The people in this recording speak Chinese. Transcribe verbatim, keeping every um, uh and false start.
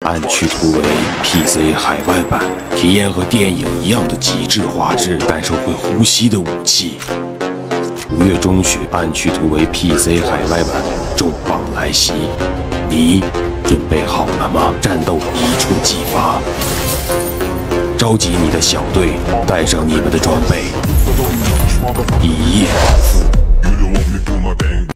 暗区突围 P C 海外版，体验和电影一样的极致画质，感受会呼吸的武器。五月中旬，暗区突围 P C 海外版重磅来袭，你准备好了吗？战斗一触即发，召集你的小队，带上你们的装备，一夜暴富。